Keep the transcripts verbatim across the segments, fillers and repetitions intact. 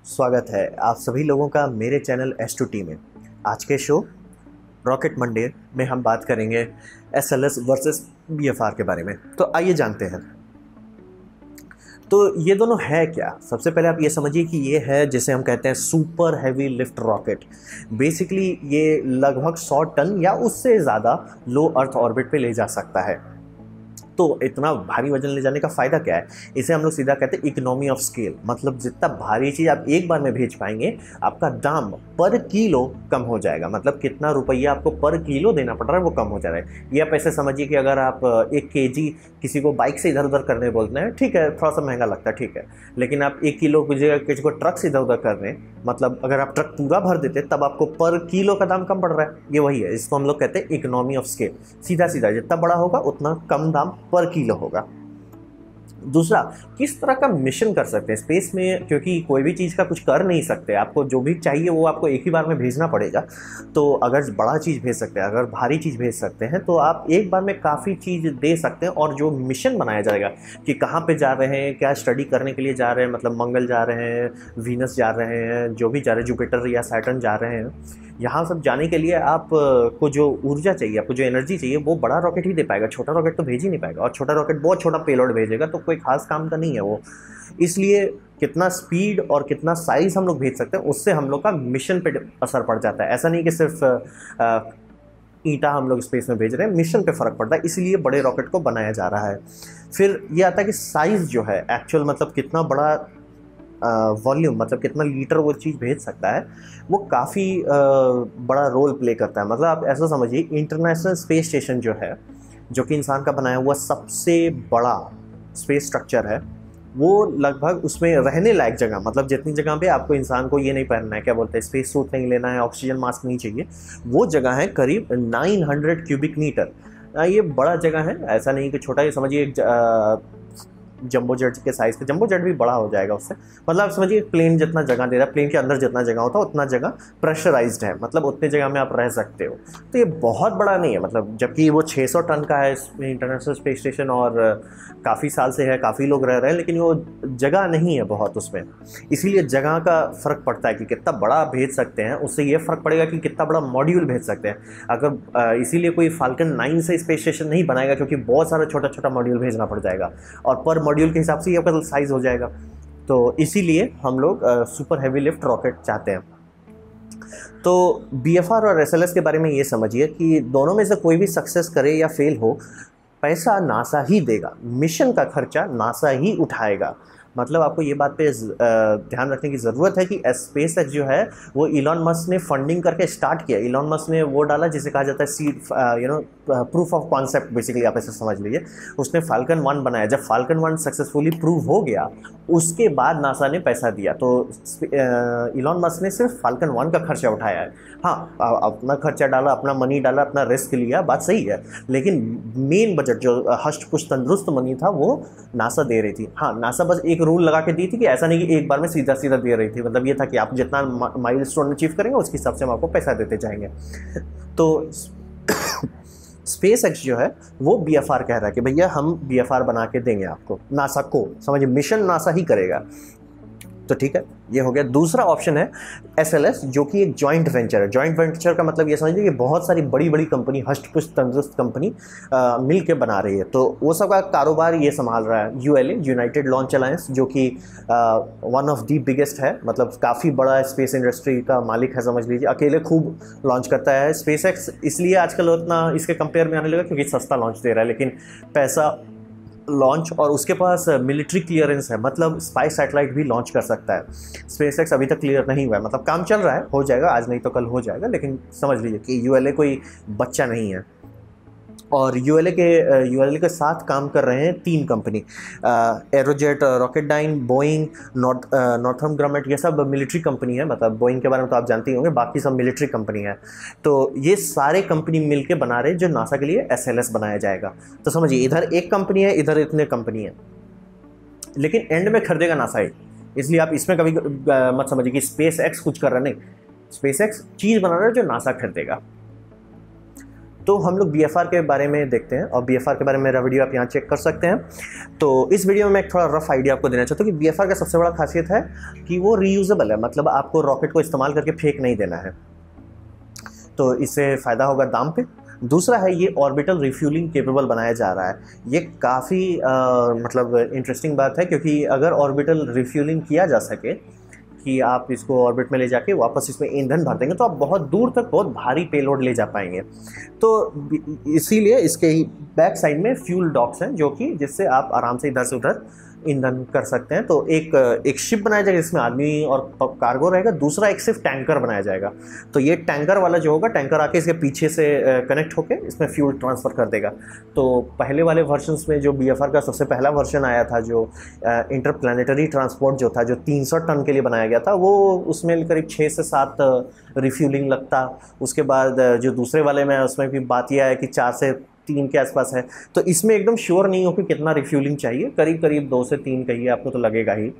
स्वागत है आप सभी लोगों का मेरे चैनल एस टू टी में। आज के शो रॉकेट मंडे में हम बात करेंगे S L S versus B F R के बारे में। तो आइए जानते हैं। तो ये दोनों है क्या। सबसे पहले आप ये समझिए कि ये है जिसे हम कहते हैं super heavy lift rocket. Basically ये लगभग सौ टन या उससे ज़्यादा लो अर्थ ऑर्बिट पे ले जा सकता है। तो इतना भारी वजन ले जाने का फ़ायदा क्या है? इसे हम लोग सीधा कहते हैं इकोनॉमी ऑफ स्केल। मतलब जितना भारी चीज़ आप एक बार में भेज पाएंगे, आपका दाम पर किलो कम हो जाएगा। मतलब कितना रुपया आपको पर किलो देना पड़ रहा है वो कम हो जा रहा है। ये आप ऐसे समझिए कि अगर आप एक केजी किसी को बाइक से इधर उधर करने बोलते हैं, ठीक है थोड़ा सा महंगा लगता है, ठीक है, लेकिन आप एक किलो की जगह किसी को ट्रक से इधर उधर कर रहे हैं, मतलब अगर आप ट्रक पूरा भर देते तब आपको पर किलो का दाम कम पड़ रहा है। ये वही है, इसको हम लोग कहते हैं इकोनॉमी ऑफ स्केल। सीधा सीधा जितना बड़ा होगा उतना कम दाम पर किलो होगा। दूसरा, किस तरह का मिशन कर सकते हैं स्पेस में, क्योंकि कोई भी चीज़ का कुछ कर नहीं सकते, आपको जो भी चाहिए वो आपको एक ही बार में भेजना पड़ेगा। तो अगर बड़ा चीज़ भेज सकते हैं, अगर भारी चीज़ भेज सकते हैं, तो आप एक बार में काफ़ी चीज़ दे सकते हैं। और जो मिशन बनाया जाएगा कि कहाँ पे जा रहे हैं, क्या स्टडी करने के लिए जा रहे हैं, मतलब मंगल जा रहे हैं, वीनस जा रहे हैं, जो भी जा रहे हैं, जुपिटर या सैटर्न जा रहे हैं, यहाँ सब जाने के लिए आप को जो ऊर्जा चाहिए, आपको जो एनर्जी चाहिए, वो बड़ा रॉकेट ही दे पाएगा। छोटा रॉकेट तो भेज ही नहीं पाएगा, और छोटा रॉकेट बहुत छोटा पेलोड भेजेगा तो कोई खास काम का नहीं है वो। इसलिए कितना स्पीड और कितना साइज हम लोग भेज सकते हैं, उससे हम लोग का मिशन पे असर पड़ जाता है। ऐसा नहीं कि सिर्फ ईंटा हम लोग स्पेस में भेज रहे हैं, मिशन पे फ़र्क पड़ता है। इसलिए बड़े रॉकेट को बनाया जा रहा है। फिर ये आता है कि साइज़ जो है एक्चुअल, मतलब कितना बड़ा वॉल्यूम, मतलब कितना लीटर वो चीज़ भेज सकता है, वो काफ़ी बड़ा रोल प्ले करता है। मतलब आप ऐसा समझिए, इंटरनेशनल स्पेस स्टेशन जो है, जो कि इंसान का बनाया हुआ सबसे बड़ा स्पेस स्ट्रक्चर है, वो लगभग उसमें रहने लायक जगह, मतलब जितनी जगह पे आपको इंसान को ये नहीं पहनना है, क्या बोलते हैं, स्पेस सूट नहीं लेना है, ऑक्सीजन मास्क नहीं चाहिए, वो जगह है करीब नौ सौ क्यूबिक मीटर। ये बड़ा जगह है, ऐसा नहीं कि छोटा। ये समझिए जंबो जेट के साइज़ का, जंबो जेट भी बड़ा हो जाएगा उससे। मतलब आप समझिए प्लेन जितना जगह दे रहा है, प्लेन के अंदर जितना जगह होता है उतना जगह प्रेशराइज्ड है, मतलब उतने जगह में आप रह सकते हो। तो ये बहुत बड़ा नहीं है, मतलब जबकि वो छह सौ टन का है इंटरनेशनल स्पेस स्टेशन, और काफ़ी साल से है, काफ़ी लोग रह रहे हैं, लेकिन वो जगह नहीं है बहुत उसमें। इसीलिए जगह का फ़र्क पड़ता है कि कितना बड़ा भेज सकते हैं, उससे ये फ़र्क पड़ेगा कि कितना बड़ा मॉड्यूल भेज सकते हैं। अगर इसीलिए कोई फाल्कन नाइन से स्पेस स्टेशन नहीं बनाएगा, क्योंकि बहुत सारा छोटा छोटा मॉड्यूल भेजना पड़ जाएगा, और पर मॉड्यूल के हिसाब से ये आपका साइज हो जाएगा। तो इसीलिए हम लोग सुपर हैवी लिफ्ट रॉकेट चाहते हैं। तो बी एफ आर और एस एल एस के बारे में ये समझिए कि दोनों में से कोई भी सक्सेस करे या फेल हो, पैसा नासा ही देगा, मिशन का खर्चा नासा ही उठाएगा। मतलब आपको ये बात पे ध्यान रखने की ज़रूरत है कि स्पेस एक्स जो है वो इलॉन मस्क ने फंडिंग करके स्टार्ट किया। इलॉन मस्क ने वो डाला जिसे कहा जाता है seed, you know proof of concept, basically आप ऐसे समझ लीजिए। उसने फाल्कन वन बनाया, जब फाल्कन वन सक्सेसफुली प्रूव हो गया उसके बाद नासा ने पैसा दिया। तो इलॉन मस्क ने सिर्फ फाल्कन वन का खर्चा उठाया है। हाँ, अपना खर्चा डाला, अपना मनी डाला, अपना रिस्क लिया, बात सही है, लेकिन मेन बजट जो हष्ट पुष्ट तंदुरुस्त मनी था वो नासा दे रही थी। हाँ, नासा बस एक रूल लगा के दी थी कि ऐसा नहीं कि एक बार में सीधा सीधा दे रही थी। मतलब ये था कि आप जितना माइलस्टोन अचीव करेंगे उसके हिसाब से हम आपको पैसा देते जाएंगे। तो स्पेस एक्स जो है वो बी एफ आर कह रहा है कि भैया हम बी एफ आर बना के देंगे आपको, नासा को, समझिए मिशन नासा ही करेगा। तो ठीक है, ये हो गया। दूसरा ऑप्शन है एस एल एस, जो कि एक जॉइंट वेंचर है। जॉइंट वेंचर का मतलब ये समझिए कि बहुत सारी बड़ी बड़ी कंपनी, हष्ट पुष्ट तंदुरुस्त कंपनी मिल के बना रही है। तो वो सब का कारोबार ये संभाल रहा है U L A, United Launch Alliance, जो कि वन ऑफ दी बिगेस्ट है, मतलब काफ़ी बड़ा स्पेस इंडस्ट्री का मालिक है, समझ लीजिए। अकेले खूब लॉन्च करता है। स्पेस एक्स इसलिए आजकल उतना इसके कंपेयर में आने लगा क्योंकि सस्ता लॉन्च दे रहा है, लेकिन पैसा लॉन्च, और उसके पास मिलिट्री क्लियरेंस है, मतलब स्पाई सैटेलाइट भी लॉन्च कर सकता है। स्पेस एक्स अभी तक क्लियर नहीं हुआ है, मतलब काम चल रहा है, हो जाएगा, आज नहीं तो कल हो जाएगा, लेकिन समझ लीजिए कि यू एल ए कोई बच्चा नहीं है। और यू एल ए के यू एल ए के साथ काम कर रहे हैं तीन company, Aerojet, Rocketdyne, Boeing, north Northrop Grumman, ये सब मिलिट्री कंपनी है। मतलब बोइंग के बारे में तो आप जानते ही होंगे, बाकी सब मिलिट्री कंपनी है। तो ये सारे कंपनी मिलके बना रहे हैं जो नासा के लिए एस एल एस बनाया जाएगा। तो समझिए, इधर एक कंपनी है, इधर इतने कंपनी है, लेकिन एंड में खरीदेगा नासा ही। इसलिए आप इसमें कभी मत समझिए कि स्पेस एक्स कुछ कर रहा, नहीं, स्पेस एक्स चीज़ बना रहा है जो नासा खरीदेगा। तो हम लोग बी एफ आर के बारे में देखते हैं, और बी एफ आर के बारे में मेरा वीडियो आप यहाँ चेक कर सकते हैं। तो इस वीडियो में मैं एक थोड़ा रफ आइडिया आपको देना चाहता हूँ कि बी एफ आर का सबसे बड़ा खासियत है कि वो रीयूजेबल है, मतलब आपको रॉकेट को इस्तेमाल करके फेंक नहीं देना है, तो इससे फ़ायदा होगा दाम पे। दूसरा है ये ऑर्बिटल रिफ्यूलिंग केपेबल बनाया जा रहा है। ये काफ़ी मतलब इंटरेस्टिंग बात है, क्योंकि अगर ऑर्बिटल रिफ्यूलिंग किया जा सके कि आप इसको ऑर्बिट में ले जाके वापस इसमें ईंधन भर देंगे, तो आप बहुत दूर तक बहुत भारी पेलोड ले जा पाएंगे। तो इसीलिए इसके ही बैक साइड में फ्यूल डॉक्स हैं, जो कि जिससे आप आराम से इधर से उधर ईंधन कर सकते हैं। तो एक एक शिप बनाया जाएगा जिसमें आदमी और कार्गो रहेगा, दूसरा एक सिर्फ टैंकर बनाया जाएगा। तो ये टैंकर वाला जो होगा, टैंकर आके इसके पीछे से कनेक्ट होके इसमें फ्यूल ट्रांसफ़र कर देगा। तो पहले वाले वर्जन्स में जो बी एफ आर का सबसे पहला वर्जन आया था, जो इंटरप्लैनेटरी ट्रांसपोर्ट जो था, जो तीन सौ टन के लिए बनाया गया था, वो उसमें करीब छः से सात रिफ्यूलिंग लगता। उसके बाद जो दूसरे वाले में उसमें भी बात यह है कि चार से तीन के आसपास है। तो इसमें एकदम श्योर नहीं हो कि कितना रिफ्यूलिंग चाहिए, करीब करीब दो से तीन कहिए आपको तो लगेगा ही।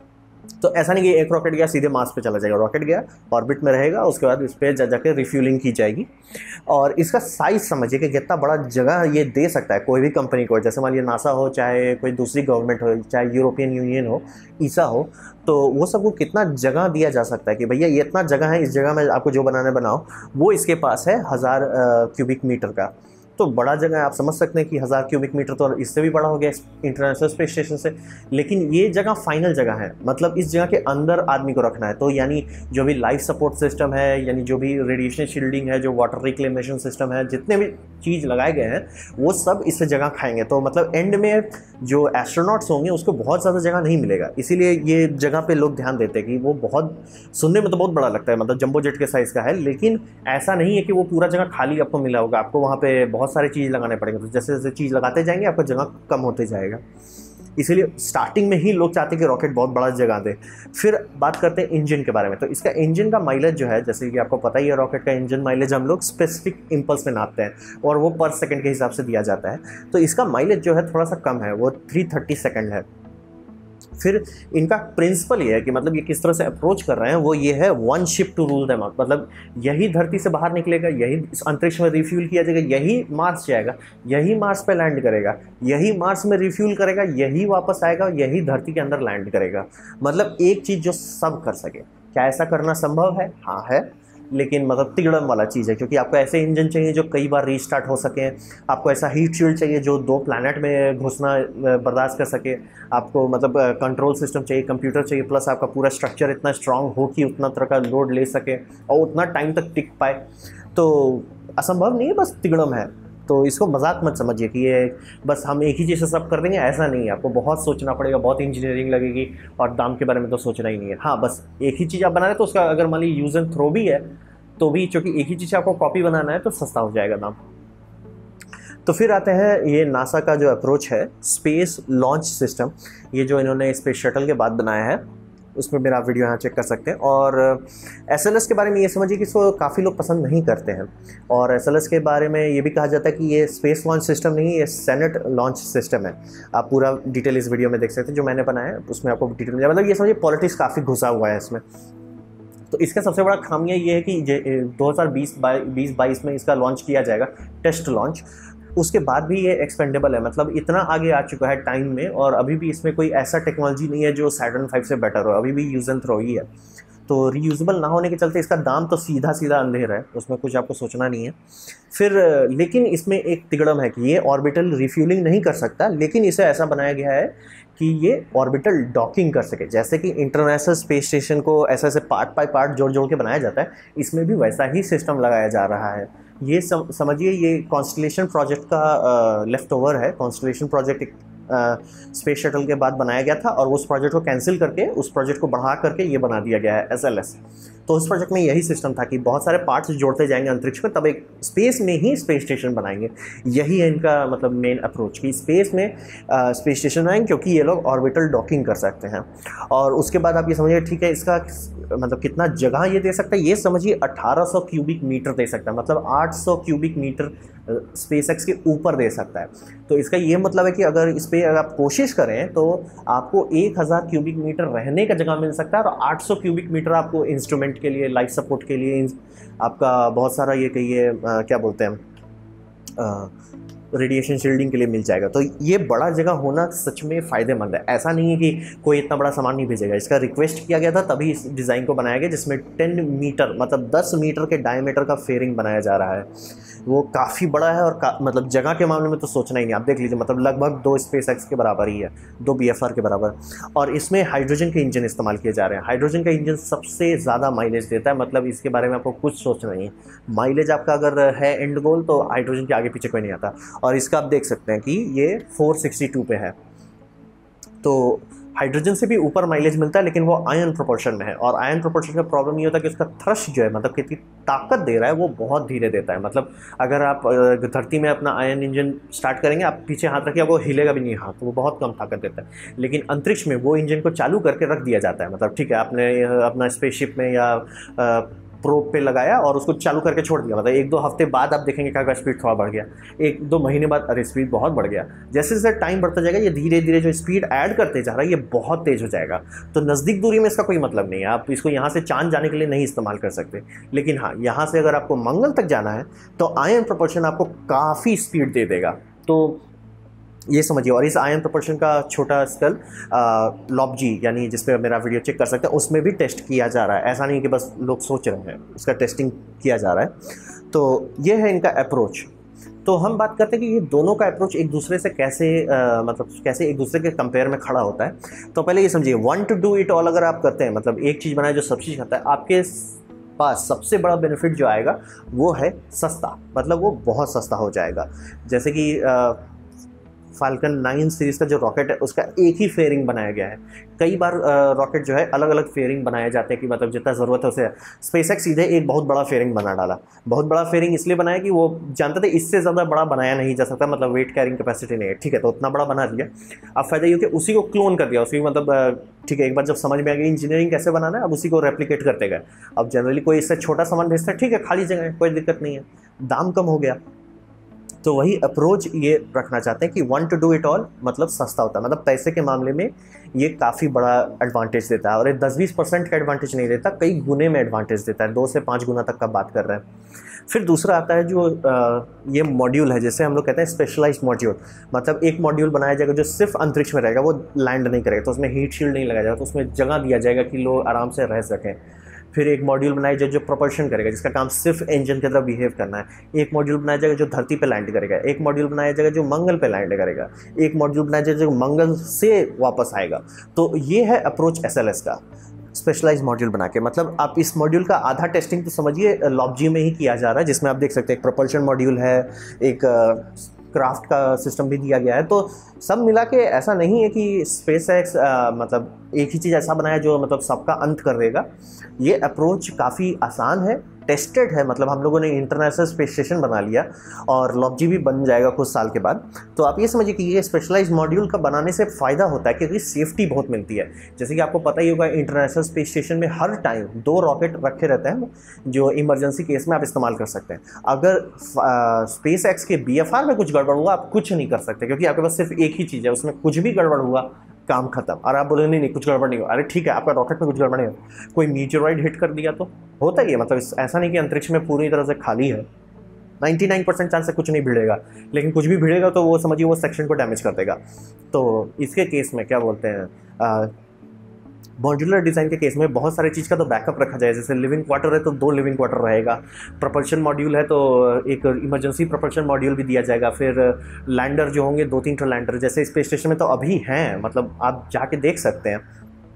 तो ऐसा नहीं कि एक रॉकेट गया सीधे मार्स पे चला जाएगा, रॉकेट गया ऑर्बिट में रहेगा, उसके बाद इस पर जा जाकर रिफ्यूलिंग की जाएगी। और इसका साइज़ समझिए कि कितना बड़ा जगह ये दे सकता है कोई भी कंपनी को, जैसे मान लीजिए नासा हो, चाहे कोई दूसरी गवर्नमेंट हो, चाहे यूरोपियन यूनियन हो, ईसा हो, तो वो सबको कितना जगह दिया जा सकता है कि भैया ये इतना जगह है, इस जगह में आपको जो बनाना बनाओ। वो इसके पास है हज़ार क्यूबिक मीटर का। तो बड़ा जगह है, आप समझ सकते हैं कि हज़ार क्यूबिक मीटर तो इससे भी बड़ा हो गया इंटरनेशनल स्पेस स्टेशन से। लेकिन ये जगह फाइनल जगह है, मतलब इस जगह के अंदर आदमी को रखना है। तो यानी जो भी लाइफ सपोर्ट सिस्टम है, यानी जो भी रेडिएशन शील्डिंग है, जो वाटर रिक्लेमेशन सिस्टम है, जितने भी चीज़ लगाए गए हैं वो सब इससे जगह खाएंगे। तो मतलब एंड में जो एस्ट्रोनॉट्स होंगे उसको बहुत ज़्यादा जगह नहीं मिलेगा। इसीलिए ये जगह पे लोग ध्यान देते हैं कि वो बहुत सुनने में तो बहुत बड़ा लगता है, मतलब जंबो जेट के साइज़ का है, लेकिन ऐसा नहीं है कि वो पूरा जगह खाली आपको मिला होगा। आपको वहाँ पे बहुत सारी चीज़ लगाने पड़ेंगे। तो जैसे जैसे चीज़ लगाते जाएंगे आपका जगह कम होते जाएगा। इसीलिए स्टार्टिंग में ही लोग चाहते हैं कि रॉकेट बहुत बड़ा जगह दे। फिर बात करते हैं इंजन के बारे में। तो इसका इंजन का माइलेज जो है, जैसे कि आपको पता ही है, रॉकेट का इंजन माइलेज हम लोग स्पेसिफिक इम्पल्स में नापते हैं और वो पर सेकंड के हिसाब से दिया जाता है। तो इसका माइलेज जो है थोड़ा सा कम है, वो थ्री थर्टी सेकेंड है। फिर इनका प्रिंसिपल ये है कि मतलब ये किस तरह से अप्रोच कर रहे हैं, वो ये है one ship to rule them out. मतलब यही धरती से बाहर निकलेगा, यही इस अंतरिक्ष में रिफ्यूल किया जाएगा, यही मार्स जाएगा, यही मार्स पे लैंड करेगा, यही मार्स में रिफ्यूल करेगा, यही वापस आएगा, यही धरती के अंदर लैंड करेगा। मतलब एक चीज़ जो सब कर सके। क्या ऐसा करना संभव है? हाँ है, लेकिन मतलब तिगड़म वाला चीज़ है, क्योंकि आपको ऐसे इंजन चाहिए जो कई बार रीस्टार्ट हो सकें। आपको ऐसा हीट शील्ड चाहिए जो दो प्लैनेट में घुसना बर्दाश्त कर सके। आपको मतलब कंट्रोल सिस्टम चाहिए, कंप्यूटर चाहिए, प्लस आपका पूरा स्ट्रक्चर इतना स्ट्रांग हो कि उतना तरह का लोड ले सके और उतना टाइम तक टिक पाए। तो असंभव नहीं है, बस तिगड़म है। तो इसको मजाक मत समझिए कि ये बस हम एक ही चीज़ से सब कर देंगे, ऐसा नहीं है। आपको बहुत सोचना पड़ेगा, बहुत इंजीनियरिंग लगेगी, और दाम के बारे में तो सोचना ही नहीं है। हाँ, बस एक ही चीज़ आप बना रहे तो उसका अगर मान लीजिए यूज़ एंड थ्रो भी है तो भी, चूँकि एक ही चीज़ आपको कॉपी बनाना है तो सस्ता हो जाएगा दाम। तो फिर आते हैं ये नासा का जो अप्रोच है स्पेस लॉन्च सिस्टम, ये जो इन्होंने स्पेस शटल के बाद बनाया है, उसमें मेरा वीडियो यहाँ चेक कर सकते हैं। और एस एल एस के बारे में ये समझिए कि इसको काफ़ी लोग पसंद नहीं करते हैं। और एस एल एस के बारे में ये भी कहा जाता है कि ये स्पेस लॉन्च सिस्टम नहीं, ये सेनेट लॉन्च सिस्टम है। आप पूरा डिटेल इस वीडियो में देख सकते हैं जो मैंने बनाया है, उसमें आपको डिटेल मिल जाए। मतलब ये समझिए पॉलिटिक्स काफ़ी घुसा हुआ है इसमें। तो इसका सबसे बड़ा खामियां ये है कि दो हज़ार बीस बाईस में इसका लॉन्च किया जाएगा, टेस्ट लॉन्च। उसके बाद भी ये एक्सपेंडेबल है, मतलब इतना आगे आ चुका है टाइम में, और अभी भी इसमें कोई ऐसा टेक्नोलॉजी नहीं है जो सैटर्न फाइव से बेटर हो। अभी भी यूज़ एंड थ्रो ही है। तो रीयूजेबल ना होने के चलते इसका दाम तो सीधा सीधा अंधेर है, उसमें कुछ आपको सोचना नहीं है। फिर लेकिन इसमें एक तिगड़म है कि ये ऑर्बिटल रिफ्यूलिंग नहीं कर सकता, लेकिन इसे ऐसा बनाया गया है कि ये ऑर्बिटल डॉकिंग कर सके। जैसे कि इंटरनेशनल स्पेस स्टेशन को ऐसे ऐसे पार्ट बाय पार्ट जोड़ जोड़ के बनाया जाता है, इसमें भी वैसा ही सिस्टम लगाया जा रहा है। ये सम, समझिए ये कॉन्स्टलेशन प्रोजेक्ट का लेफ्ट ओवर है। कॉन्स्टलेशन प्रोजेक्ट एक स्पेस शटल के बाद बनाया गया था, और उस प्रोजेक्ट को कैंसिल करके उस प्रोजेक्ट को बढ़ा करके ये बना दिया गया है एस एल एस। तो उस प्रोजेक्ट में यही सिस्टम था कि बहुत सारे पार्ट्स जोड़ते जाएंगे अंतरिक्ष में, तब एक स्पेस में ही स्पेस स्टेशन बनाएंगे। यही है इनका मतलब मेन अप्रोच कि स्पेस में स्पेस स्टेशन बनाएंगे, क्योंकि ये लोग ऑर्बिटल डॉकिंग कर सकते हैं। और उसके बाद आप ये समझिए, ठीक है, इसका मतलब कितना जगह ये दे सकता है, ये समझिए अठारह सौ क्यूबिक मीटर दे सकता है, मतलब आठ सौ क्यूबिक मीटर स्पेस एक्स के ऊपर दे सकता है। तो इसका ये मतलब है कि अगर इस पर अगर आप कोशिश करें तो आपको एक हज़ार क्यूबिक मीटर रहने का जगह मिल सकता है, और आठ सौ क्यूबिक मीटर आपको इंस्ट्रूमेंट के लिए, लाइफ सपोर्ट के लिए, आपका बहुत सारा ये कहिए क्या बोलते हैं रेडिएशन शील्डिंग के लिए मिल जाएगा। तो ये बड़ा जगह होना सच में फ़ायदेमंद है। ऐसा नहीं है कि कोई इतना बड़ा सामान नहीं भेजेगा, इसका रिक्वेस्ट किया गया था तभी इस डिज़ाइन को बनाया गया, जिसमें टेन मीटर मतलब दस मीटर के डायमीटर का फेयरिंग बनाया जा रहा है। वो काफ़ी बड़ा है और मतलब जगह के मामले में तो सोचना ही नहीं, आप देख लीजिए मतलब लगभग दो स्पेस एक्स के बराबर ही है, दो बी एफ आर के बराबर। और इसमें हाइड्रोजन के इंजन इस्तेमाल किए जा रहे हैं। हाइड्रोजन का इंजन सबसे ज़्यादा माइलेज देता है, मतलब इसके बारे में आपको कुछ सोचना नहीं है। माइलेज आपका अगर है एंड गोल तो हाइड्रोजन के आगे पीछे कोई नहीं आता। और इसका आप देख सकते हैं कि ये फोर सिक्सटी टू पे है, तो हाइड्रोजन से भी ऊपर माइलेज मिलता है, लेकिन वो आयन प्रोपोर्शन में है। और आयन प्रोपोर्शन का प्रॉब्लम ये होता है कि उसका थ्रस्ट जो है मतलब कितनी ताकत दे रहा है वो बहुत धीरे देता है। मतलब अगर आप धरती में अपना आयन इंजन स्टार्ट करेंगे, आप पीछे हाथ रखिए, वो हिलेगा भी नहीं हाथ, वो बहुत कम ताकत देता है। लेकिन अंतरिक्ष में वो इंजन को चालू करके रख दिया जाता है। मतलब ठीक है, आपने अपना स्पेसशिप में या प्रोब पे लगाया और उसको चालू करके छोड़ दिया, मतलब एक दो हफ्ते बाद आप देखेंगे क्या स्पीड थोड़ा बढ़ गया, एक दो महीने बाद अरे स्पीड बहुत बढ़ गया। जैसे जैसे टाइम बढ़ता जाएगा ये धीरे धीरे जो स्पीड ऐड करते जा रहा है ये बहुत तेज़ हो जाएगा। तो नज़दीक दूरी में इसका कोई मतलब नहीं है, आप इसको यहाँ से चांद जाने के लिए नहीं इस्तेमाल कर सकते। लेकिन हाँ, यहाँ से अगर आपको मंगल तक जाना है तो आयन प्रोपोर्शन आपको काफ़ी स्पीड दे देगा, तो ये समझिए। और इस आयन प्रोपोर्शन का छोटा स्केल लॉबजी यानी जिस पे मेरा वीडियो चेक कर सकते हैं उसमें भी टेस्ट किया जा रहा है। ऐसा नहीं कि बस लोग सोच रहे हैं, उसका टेस्टिंग किया जा रहा है। तो ये है इनका अप्रोच। तो हम बात करते हैं कि ये दोनों का अप्रोच एक दूसरे से कैसे आ, मतलब कैसे एक दूसरे के कंपेयर में खड़ा होता है। तो पहले ये समझिए, one to do it all अगर आप करते हैं, मतलब एक चीज़ बनाए जो सब चीज़ खाता है, आपके पास सबसे बड़ा बेनिफिट जो आएगा वो है सस्ता, मतलब वो बहुत सस्ता हो जाएगा। जैसे कि आ, फाल्कन नाइन सीरीज़ का जो रॉकेट है उसका एक ही फेयरिंग बनाया गया है। कई बार रॉकेट जो है अलग अलग फेयरिंग बनाए जाते हैं कि मतलब जितना ज़रूरत है उसे। स्पेसएक्स सीधे एक बहुत बड़ा फेयरिंग बना डाला। बहुत बड़ा फेयरिंग इसलिए बनाया कि वो जानते थे इससे ज़्यादा बड़ा बनाया नहीं जा सकता, मतलब वेट कैरिंग कैपेसिटी नहीं है, ठीक है, तो उतना बड़ा बना दिया। अब फ़ायदा ये कि उसी को क्लोन कर दिया, उसी मतलब ठीक है, एक बार जब समझ में आ गई इंजीनियरिंग कैसे बनाना है, अब उसी को रेप्लिकेट करते गए। अब जनरली कोई इससे छोटा सामान भेजता है, ठीक है, खाली जगह है, कोई दिक्कत नहीं है, दाम कम हो गया। तो वही अप्रोच ये रखना चाहते हैं कि one to do it all मतलब सस्ता होता है, मतलब पैसे के मामले में ये काफ़ी बड़ा एडवांटेज देता है। और ये दस बीस परसेंट का एडवांटेज नहीं देता, कई गुने में एडवांटेज देता है, दो से पाँच गुना तक का बात कर रहे हैं। फिर दूसरा आता है जो आ, ये मॉड्यूल है, जैसे हम लोग कहते हैं स्पेशलाइज्ड मॉड्यूल। मतलब एक मॉड्यूल बनाया जाएगा जो सिर्फ अंतरिक्ष में रहेगा, वो लैंड नहीं करेगा, तो उसमें हीट शील्ड नहीं लगाया जाएगा, तो उसमें जगह दिया जाएगा कि लोग आराम से रह सकें। फिर एक मॉड्यूल बनाया जाएगा जो प्रोपल्शन करेगा, जिसका काम सिर्फ इंजन की तरह बिहेव करना है। एक मॉड्यूल बनाया जाएगा जो धरती पे लैंड करेगा। एक मॉड्यूल बनाया जाएगा जो मंगल पे लैंड करेगा। एक मॉड्यूल बनाया जाएगा जो मंगल से वापस आएगा। तो ये है अप्रोच एस एल एस का, स्पेशलाइज्ड मॉड्यूल बना के। मतलब आप इस मॉड्यूल का आधा टेस्टिंग तो समझिए लॉबजी में ही किया जा रहा है, जिसमें आप देख सकते हैं एक प्रोपल्शन मॉड्यूल है, एक क्राफ्ट का सिस्टम भी दिया गया है। तो सब मिला के ऐसा नहीं है कि स्पेस एक्स मतलब एक ही चीज़ ऐसा बनाया जो मतलब सबका अंत कर देगा। ये अप्रोच काफ़ी आसान है, टेस्टेड है, मतलब हम लोगों ने इंटरनेशनल स्पेस स्टेशन बना लिया और लॉबजी भी बन जाएगा कुछ साल के बाद। तो आप ये समझिए कि ये स्पेशलाइज्ड मॉड्यूल का बनाने से फ़ायदा होता है क्योंकि सेफ्टी बहुत मिलती है। जैसे कि आपको पता ही होगा इंटरनेशनल स्पेस स्टेशन में हर टाइम दो रॉकेट रखे रहते हैं जो इमरजेंसी केस में आप इस्तेमाल कर सकते हैं। अगर स्पेस एक्स के बी एफ आर में कुछ गड़बड़ हुआ आप कुछ नहीं कर सकते, क्योंकि आपके पास सिर्फ एक ही चीज़ है, उसमें कुछ भी गड़बड़ हुआ काम खत्म। और आप बोले नहीं नहीं कुछ गड़बड़ नहीं हो, अरे ठीक है आपका रॉकेट में कुछ गड़बड़ नहीं हो, कोई मीटेरॉइड हिट कर दिया तो होता ही है। मतलब ऐसा नहीं कि अंतरिक्ष में पूरी तरह से खाली है, निन्यानवे परसेंट चांस से कुछ नहीं भिड़ेगा, लेकिन कुछ भी भिड़ेगा तो वो समझिए वो सेक्शन को डैमेज कर देगा। तो इसके केस में क्या बोलते हैं, मॉड्यूलर डिज़ाइन के केस में बहुत सारे चीज़ का तो बैकअप रखा जाए। जैसे लिविंग क्वार्टर है तो दो लिविंग क्वार्टर रहेगा, प्रोपल्शन मॉड्यूल है तो एक इमरजेंसी प्रोपल्शन मॉड्यूल भी दिया जाएगा। फिर लैंडर जो होंगे दो तीन ठो लैंडर जैसे स्पेस स्टेशन में तो अभी हैं, मतलब आप जाके देख सकते हैं।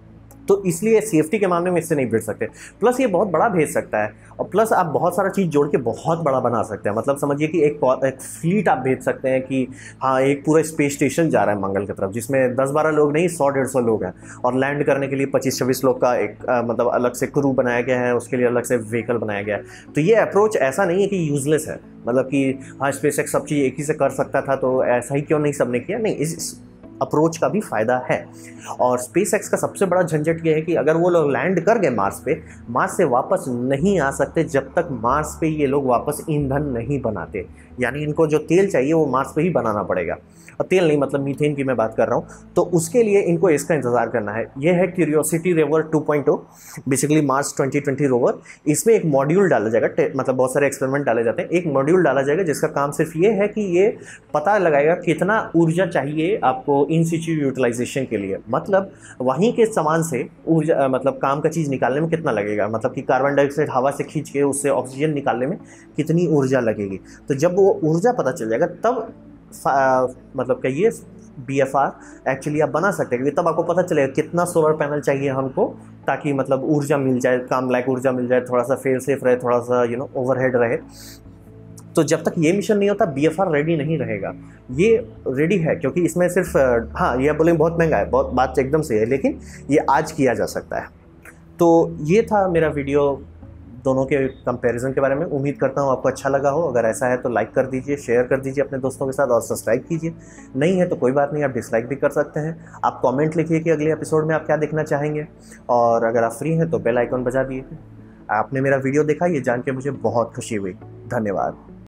तो इसलिए सेफ्टी के मामले में इससे नहीं भिड़ सकते। प्लस ये बहुत बड़ा भेज सकता है और प्लस आप बहुत सारा चीज़ जोड़ के बहुत बड़ा बना सकते हैं। मतलब समझिए कि एक एक फ्लीट आप भेज सकते हैं कि हाँ एक पूरा स्पेस स्टेशन जा रहा है मंगल की तरफ, जिसमें दस बारह लोग नहीं सौ डेढ़ सौ लोग हैं, और लैंड करने के लिए पच्चीस छब्बीस लोग का एक आ, मतलब अलग से क्रू बनाया गया है, उसके लिए अलग से व्हीकल बनाया गया है। तो ये अप्रोच ऐसा नहीं है कि यूजलेस है, मतलब कि हाँ स्पेस एक्स सब चीज़ एक ही से कर सकता था तो ऐसा ही क्यों नहीं सबने किया, नहीं। इस अप्रोच का भी फ़ायदा है। और स्पेस एक्स का सबसे बड़ा झंझट ये है कि अगर वो लोग लैंड कर गए मार्स पे, मार्स से वापस नहीं आ सकते जब तक मार्स पे ये लोग वापस ईंधन नहीं बनाते। यानी इनको जो तेल चाहिए वो मार्स पे ही बनाना पड़ेगा, और तेल नहीं मतलब मीथेन की मैं बात कर रहा हूँ। तो उसके लिए इनको इसका इंतज़ार करना है। ये है Curiosity rover two point O, basically Mars twenty twenty rover. इसमें एक मॉड्यूल डाला जाएगा, मतलब बहुत सारे एक्सपेरिमेंट डाले जाते हैं। एक मॉड्यूल डाला जाएगा जिसका काम सिर्फ ये है कि ये पता लगाएगा कितना ऊर्जा चाहिए आपको इन सिचु यूटिलाइजेशन के लिए, मतलब वहीं के सामान से ऊर्जा मतलब काम का चीज़ निकालने में कितना लगेगा, मतलब कि कार्बन डाइऑक्साइड हवा से खींच के उससे ऑक्सीजन निकालने में कितनी ऊर्जा लगेगी। तो जब वो ऊर्जा पता चल जाएगा तब मतलब कहिए बी एफ आर एक्चुअली आप बना सकते हैं, क्योंकि तब आपको पता चलेगा कितना सोलर पैनल चाहिए हमको, ताकि मतलब ऊर्जा मिल जाए, काम लायक ऊर्जा मिल जाए, थोड़ा सा फेल सेफ रहे, थोड़ा सा यू नो ओवरहेड रहे। तो जब तक ये मिशन नहीं होता बी एफ आर रेडी नहीं रहेगा। ये रेडी है क्योंकि इसमें सिर्फ, हाँ ये बोलेंगे बहुत महंगा है, बहुत बात एकदम सही है, लेकिन ये आज किया जा सकता है। तो ये था मेरा वीडियो दोनों के कंपैरिजन के बारे में। उम्मीद करता हूँ आपको अच्छा लगा हो। अगर ऐसा है तो लाइक कर दीजिए, शेयर कर दीजिए अपने दोस्तों के साथ, और सब्सक्राइब कीजिए। नहीं है तो कोई बात नहीं, आप डिसलाइक भी कर सकते हैं। आप कमेंट लिखिए कि अगले एपिसोड में आप क्या देखना चाहेंगे, और अगर आप फ्री हैं तो बेल आइकन बजा दिए। आपने मेरा वीडियो देखा, ये जान के मुझे बहुत खुशी हुई। धन्यवाद।